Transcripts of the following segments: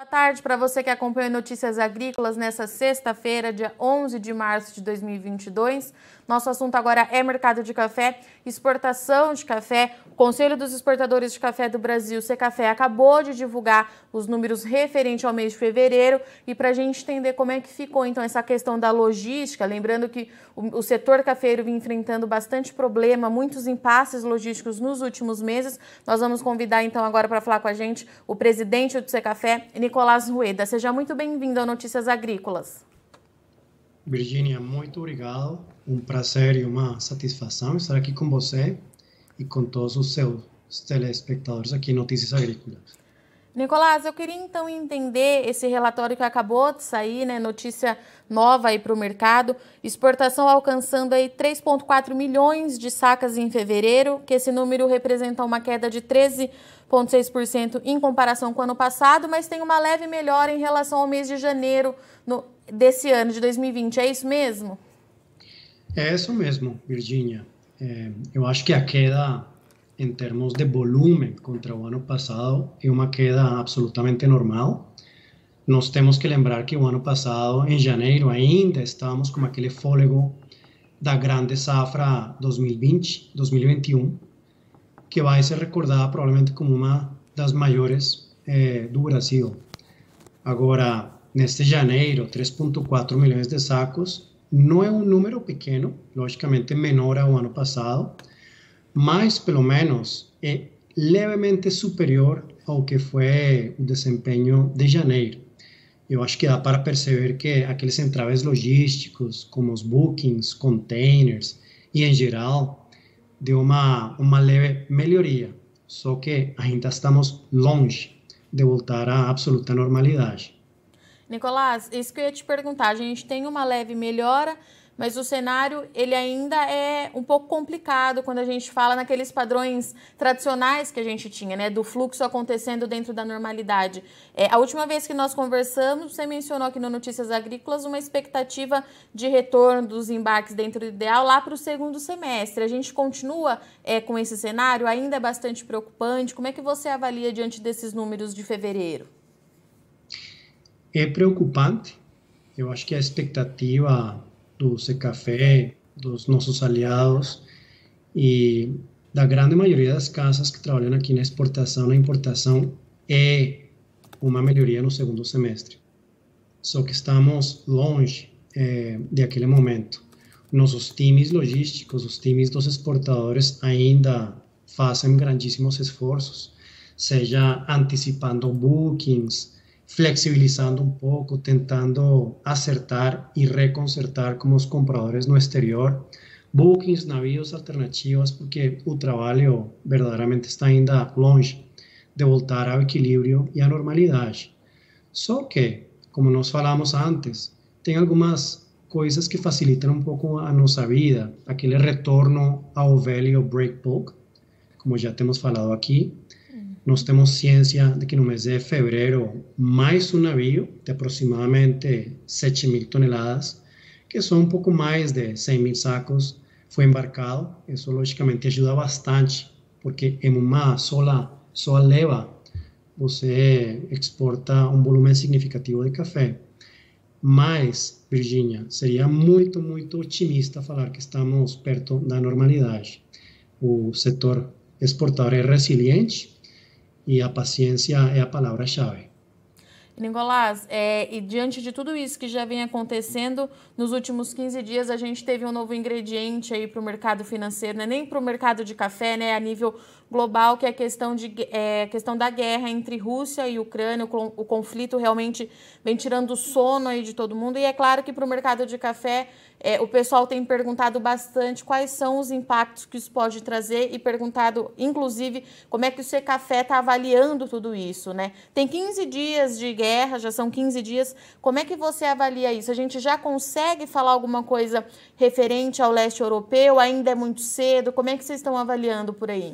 Boa tarde para você que acompanha Notícias Agrícolas nessa sexta-feira, dia 11 de março de 2022. Nosso assunto agora é mercado de café, exportação de café. O Conselho dos Exportadores de Café do Brasil, Secafé, acabou de divulgar os números referentes ao mês de fevereiro. E para a gente entender como é que ficou então essa questão da logística, lembrando que o setor cafeiro vem enfrentando bastante problema, muitos impasses logísticos nos últimos meses. Nós vamos convidar então agora para falar com a gente o presidente do Secafé, Nicolás Rueda. Seja muito bem-vindo ao Notícias Agrícolas. Virginia, muito obrigado. Um prazer e uma satisfação estar aqui com você e com todos os seus telespectadores aqui em Notícias Agrícolas. Nicolás, eu queria então entender esse relatório que acabou de sair, né? Notícia nova aí para o mercado. Exportação alcançando aí 3,4 milhões de sacas em fevereiro, que esse número representa uma queda de 13,6% em comparação com o ano passado, mas tem uma leve melhora em relação ao mês de janeiro desse ano, de 2020. É isso mesmo? É isso mesmo, Virginia. Eu acho que a queda em termos de volume contra o ano passado é uma queda absolutamente normal. Nós temos que lembrar que o ano passado, em janeiro, ainda estávamos com aquele fôlego da grande safra 2020-2021, que vai ser recordada provavelmente como uma das maiores do Brasil. Agora, neste janeiro, 3,4 milhões de sacos não é um número pequeno, logicamente menor ao ano passado, mas pelo menos é levemente superior ao que foi o desempenho de janeiro. Eu acho que dá para perceber que aqueles entraves logísticos, como os bookings, containers e em geral, deu uma leve melhoria, só que ainda estamos longe de voltar à absoluta normalidade. Nicolás, isso que eu ia te perguntar, a gente tem uma leve melhora, mas o cenário ele ainda é um pouco complicado quando a gente fala naqueles padrões tradicionais que a gente tinha, né, do fluxo acontecendo dentro da normalidade. A última vez que nós conversamos, você mencionou aqui no Notícias Agrícolas uma expectativa de retorno dos embarques dentro do ideal lá para o segundo semestre. A gente continua com esse cenário, ainda é bastante preocupante. Como é que você avalia diante desses números de fevereiro? É preocupante. Eu acho que a expectativa do Secafé, dos nossos aliados e da grande maioria das casas que trabalham aqui na exportação, na importação, é uma melhoria no segundo semestre. Só que estamos longe daquele momento. Nossos times logísticos, os times dos exportadores ainda fazem grandíssimos esforços, seja antecipando bookings, flexibilizando um pouco, tentando acertar e reconcertar com os compradores no exterior, bookings, navios alternativos, porque o trabalho verdadeiramente está ainda longe de voltar ao equilíbrio e à normalidade. Só que, como nós falamos antes, tem algumas coisas que facilitam um pouco a nossa vida, aquele retorno ao velho break bulk, como já temos falado aqui. Nós temos ciência de que no mês de fevereiro, mais um navio de aproximadamente 7.000 toneladas, que são um pouco mais de 100.000 sacos, foi embarcado. Isso, logicamente, ajuda bastante, porque em uma só leva, você exporta um volume significativo de café. Mas, Virginia, seria muito, muito otimista falar que estamos perto da normalidade. O setor exportador é resiliente, e a paciência é a palavra-chave. Nicolás, e diante de tudo isso que já vem acontecendo, nos últimos 15 dias a gente teve um novo ingrediente aí para o mercado financeiro, não é nem para o mercado de café, né, a nível global, que é a questão da guerra entre Rússia e Ucrânia. O conflito realmente vem tirando o sono aí de todo mundo, e é claro que para o mercado de café o pessoal tem perguntado bastante quais são os impactos que isso pode trazer e perguntado, inclusive, como é que o Secafé está avaliando tudo isso, né? Tem 15 dias de guerra, já são 15 dias, como é que você avalia isso? A gente já consegue falar alguma coisa referente ao leste europeu? Ainda é muito cedo? Como é que vocês estão avaliando por aí?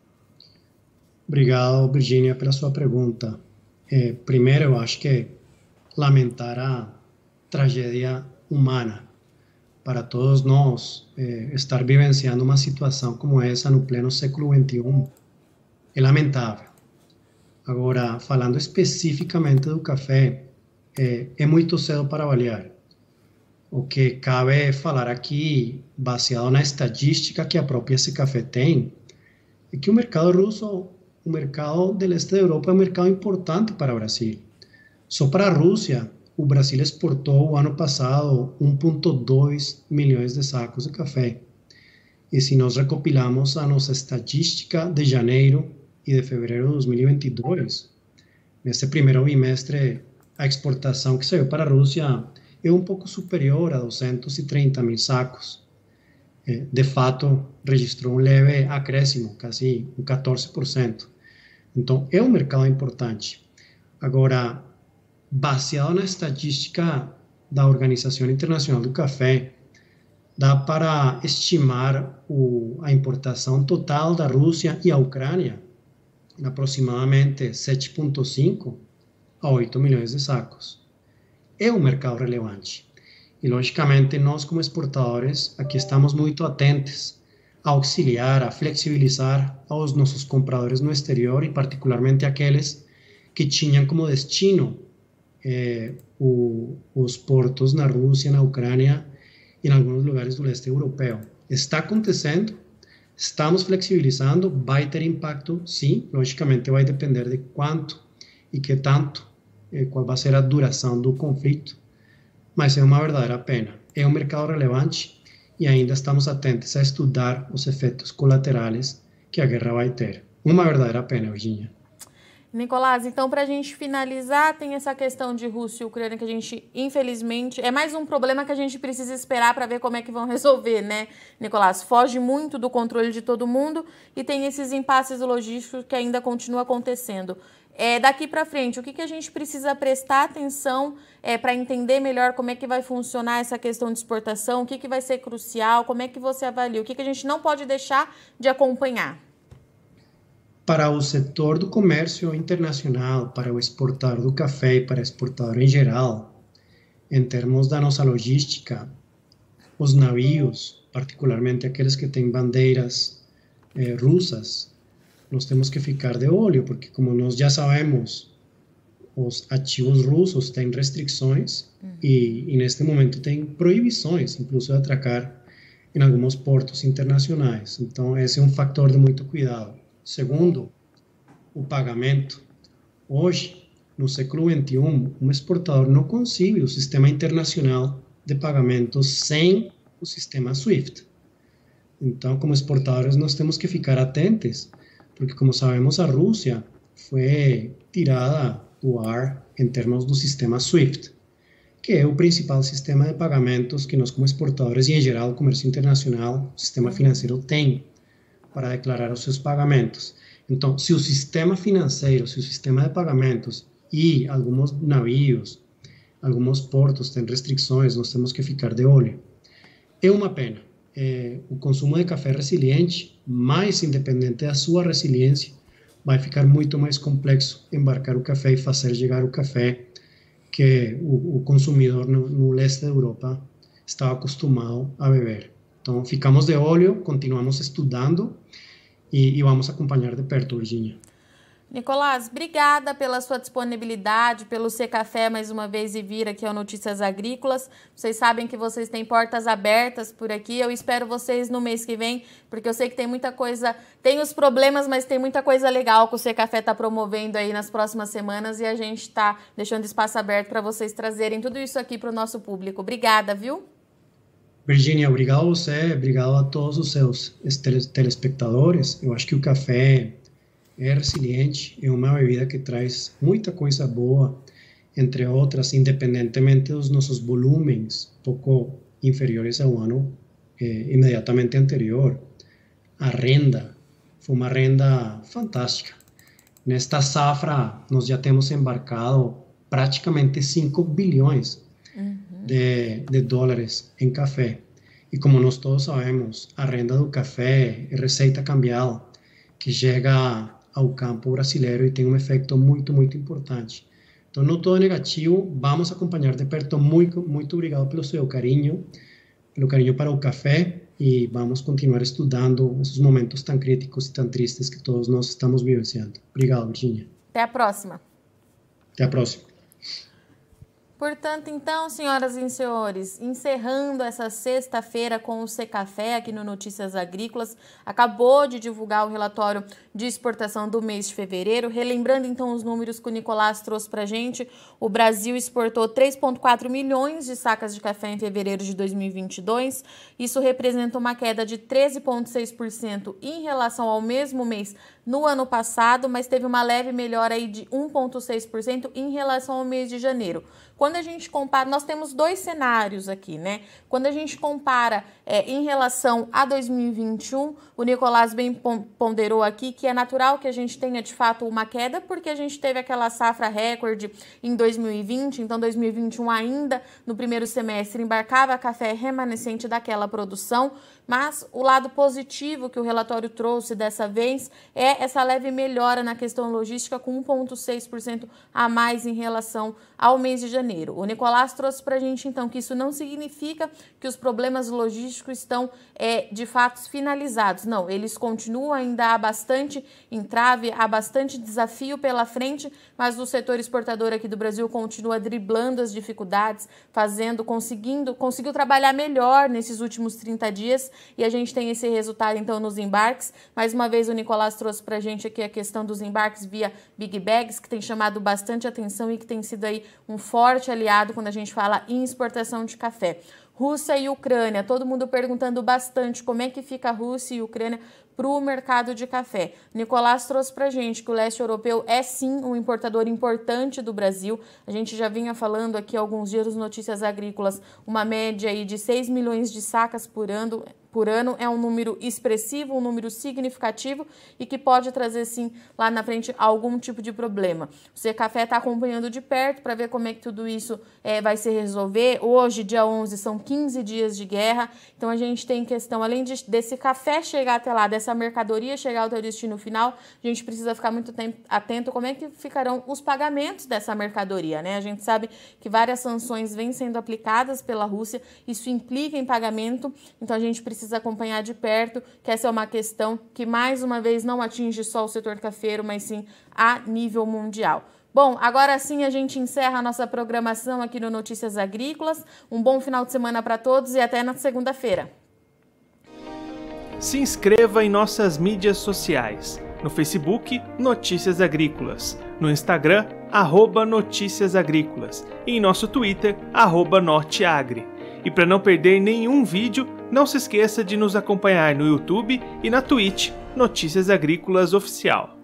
Obrigado, Virginia, pela sua pergunta. Primeiro, eu acho que lamentar a tragédia humana para todos nós, estar vivenciando uma situação como essa no pleno século XXI é lamentável. Agora, falando especificamente do café, é muito cedo para avaliar. O que cabe falar aqui, baseado na estatística que a própria Secafé tem, é que o mercado russo, o mercado do leste da Europa, é um mercado importante para o Brasil. Só para a Rússia, o Brasil exportou o ano passado 1,2 milhões de sacos de café. E se nós recopilamos a nossa estatística de janeiro e de fevereiro de 2022, nesse primeiro bimestre, a exportação que saiu para a Rússia é um pouco superior a 230 mil sacos. De fato, registrou um leve acréscimo, quase um 14%. Então, é um mercado importante. Agora, baseado na estatística da Organização Internacional do Café, dá para estimar a importação total da Rússia e a Ucrânia em aproximadamente 7,5 a 8 milhões de sacos. É um mercado relevante. E, logicamente, nós, como exportadores, aqui estamos muito atentos a auxiliar, a flexibilizar aos nossos compradores no exterior e, particularmente, aqueles que tinham como destino os portos na Rússia, na Ucrânia e em alguns lugares do leste europeu. Está acontecendo, estamos flexibilizando, vai ter impacto, sim, logicamente vai depender de quanto e que tanto, qual vai ser a duração do conflito, mas é uma verdadeira pena. É um mercado relevante e ainda estamos atentos a estudar os efeitos colaterais que a guerra vai ter. Uma verdadeira pena, Virginia. Nicolás, então, para a gente finalizar, tem essa questão de Rússia e Ucrânia que a gente, infelizmente, é mais um problema que a gente precisa esperar para ver como é que vão resolver, né, Nicolás? Foge muito do controle de todo mundo e tem esses impasses logísticos que ainda continuam acontecendo. Daqui para frente, o que a gente precisa prestar atenção para entender melhor como é que vai funcionar essa questão de exportação, o que vai ser crucial, como é que você avalia, o que a gente não pode deixar de acompanhar? Para o setor do comércio internacional, para o exportador do café e para o exportador em geral, em termos da nossa logística, os navios, particularmente aqueles que têm bandeiras russas, nós temos que ficar de olho, porque como nós já sabemos, os ativos russos têm restrições e neste momento tem proibições, incluso de atracar em alguns portos internacionais. Então, esse é um fator de muito cuidado. Segundo, o pagamento. Hoje, no século XXI, um exportador não concibe o sistema internacional de pagamentos sem o sistema SWIFT. Então, como exportadores, nós temos que ficar atentos, porque, como sabemos, a Rússia foi tirada do ar em termos do sistema SWIFT, que é o principal sistema de pagamentos que nós, como exportadores e, em geral, o comércio internacional, o sistema financeiro tem para declarar os seus pagamentos. Então, se o sistema financeiro, se o sistema de pagamentos e alguns navios, alguns portos têm restrições, nós temos que ficar de olho. É uma pena. O consumo de café resiliente, mais independente da sua resiliência, vai ficar muito mais complexo embarcar o café e fazer chegar o café que o consumidor no leste da Europa estava acostumado a beber. Então, ficamos de olho, continuamos estudando e vamos acompanhar de perto, Virginia. Nicolás, obrigada pela sua disponibilidade, pelo ser café mais uma vez e vir aqui ao Notícias Agrícolas. Vocês sabem que vocês têm portas abertas por aqui. Eu espero vocês no mês que vem, porque eu sei que tem muita coisa, tem os problemas, mas tem muita coisa legal que o Ser Café está promovendo aí nas próximas semanas e a gente está deixando espaço aberto para vocês trazerem tudo isso aqui para o nosso público. Obrigada, viu? Virginia, obrigado a você, obrigado a todos os seus telespectadores. Eu acho que o café é resiliente, é uma bebida que traz muita coisa boa, entre outras, independentemente dos nossos volumes, pouco inferiores ao ano imediatamente anterior. A renda foi uma renda fantástica. Nesta safra, nós já temos embarcado praticamente 5 bilhões de dólares em café. E como nós todos sabemos, a renda do café é receita cambial que chega ao campo brasileiro e tem um efeito muito, muito importante. Então, não todo é negativo, vamos acompanhar de perto. Muito, muito obrigado pelo seu carinho, pelo carinho para o café e vamos continuar estudando esses momentos tão críticos e tão tristes que todos nós estamos vivenciando. Obrigado, Virginia. Até a próxima. Até a próxima. Portanto, então, senhoras e senhores, encerrando essa sexta-feira com o Secafé aqui no Notícias Agrícolas, acabou de divulgar o relatório de exportação do mês de fevereiro. Relembrando, então, os números que o Nicolás trouxe para a gente, o Brasil exportou 3,4 milhões de sacas de café em fevereiro de 2022. Isso representa uma queda de 13,6% em relação ao mesmo mês no ano passado, mas teve uma leve melhora aí de 1,6% em relação ao mês de janeiro. Quando a gente compara, nós temos dois cenários aqui, né? Quando a gente compara em relação a 2021, o Nicolás bem ponderou aqui que é natural que a gente tenha de fato uma queda, porque a gente teve aquela safra recorde em 2020, então 2021 ainda no primeiro semestre embarcava café remanescente daquela produção, mas o lado positivo que o relatório trouxe dessa vez é essa leve melhora na questão logística com 1,6% a mais em relação ao mês de janeiro. O Nicolás trouxe para a gente, então, que isso não significa que os problemas logísticos estão, de fato, finalizados. Não, eles continuam, ainda há bastante entrave, há bastante desafio pela frente, mas o setor exportador aqui do Brasil continua driblando as dificuldades, conseguiu trabalhar melhor nesses últimos 30 dias e a gente tem esse resultado, então, nos embarques. Mais uma vez, o Nicolás trouxe para a gente aqui a questão dos embarques via Big Bags, que tem chamado bastante atenção e que tem sido aí um forte aliado quando a gente fala em exportação de café. Rússia e Ucrânia, todo mundo perguntando bastante como é que fica a Rússia e a Ucrânia para o mercado de café. Nicolás trouxe para a gente que o leste europeu é sim um importador importante do Brasil. A gente já vinha falando aqui há alguns dias nas Notícias Agrícolas, uma média aí de 6 milhões de sacas por ano é um número expressivo, um número significativo e que pode trazer sim lá na frente algum tipo de problema. O Secafé está acompanhando de perto para ver como é que tudo isso vai se resolver. Hoje, dia 11, são 15 dias de guerra, então a gente tem questão, além desse café chegar até lá, dessa mercadoria chegar ao seu destino final, a gente precisa ficar muito atento como é que ficarão os pagamentos dessa mercadoria, né? A gente sabe que várias sanções vêm sendo aplicadas pela Rússia, isso implica em pagamento, então a gente precisa acompanhar de perto, que essa é uma questão que mais uma vez não atinge só o setor cafeiro, mas sim a nível mundial. Bom, agora sim a gente encerra a nossa programação aqui no Notícias Agrícolas. Um bom final de semana para todos e até na segunda-feira. Se inscreva em nossas mídias sociais. No Facebook, Notícias Agrícolas. No Instagram, @Notícias Agrícolas. E em nosso Twitter, @Norteagri. E para não perder nenhum vídeo, não se esqueça de nos acompanhar no YouTube e na Twitch, Notícias Agrícolas Oficial.